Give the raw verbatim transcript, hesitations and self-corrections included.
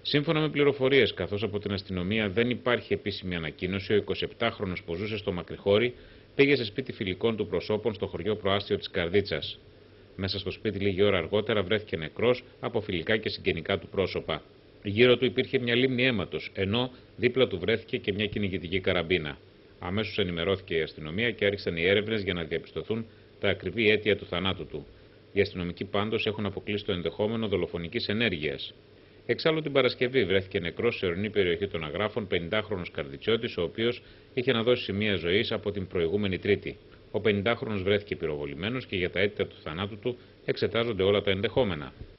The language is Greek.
Σύμφωνα με πληροφορίες, καθώς από την αστυνομία δεν υπάρχει επίσημη ανακοίνωση, ο εικοσιεπτάχρονος που ζούσε στο Μακρυχώρι πήγε σε σπίτι φιλικών του προσώπων στο χωριό Προάστιο της Καρδίτσας. Μέσα στο σπίτι λίγη ώρα αργότερα βρέθηκε νεκρός από φιλικά και συγγενικά του πρόσωπα. Γύρω του υπήρχε μια λίμνη αίματος, ενώ δίπλα του βρέθηκε και μια κυνηγητική καραμπίνα. Αμέσως ενημερώθηκε η αστυνομία και άρχισαν οι έρευνες για να διαπιστωθούν τα ακριβή αίτια του θανάτου του. Οι αστυνομικοί πάντως έχουν αποκλείσει το ενδεχόμενο δολοφονικής ενέργειας. Εξάλλου την Παρασκευή βρέθηκε νεκρός σε ορεινή περιοχή των Αγράφων πενηντάχρονος Καρδιτσιώτης, ο οποίος είχε αναδώσει σημεία ζωής από την προηγούμενη Τρίτη. Ο πενηντάχρονος βρέθηκε πυροβολημένος και για τα αίτια του θανάτου του εξετάζονται όλα τα ενδεχόμενα.